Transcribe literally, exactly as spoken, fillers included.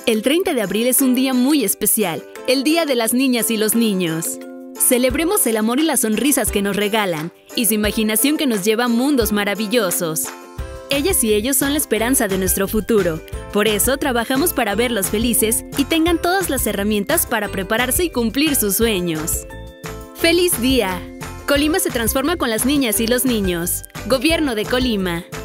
El treinta de abril es un día muy especial, el Día de las Niñas y los Niños. Celebremos el amor y las sonrisas que nos regalan, y su imaginación que nos lleva a mundos maravillosos. Ellas y ellos son la esperanza de nuestro futuro. Por eso trabajamos para verlos felices y tengan todas las herramientas para prepararse y cumplir sus sueños. ¡Feliz día! Colima se transforma con las niñas y los niños. Gobierno de Colima.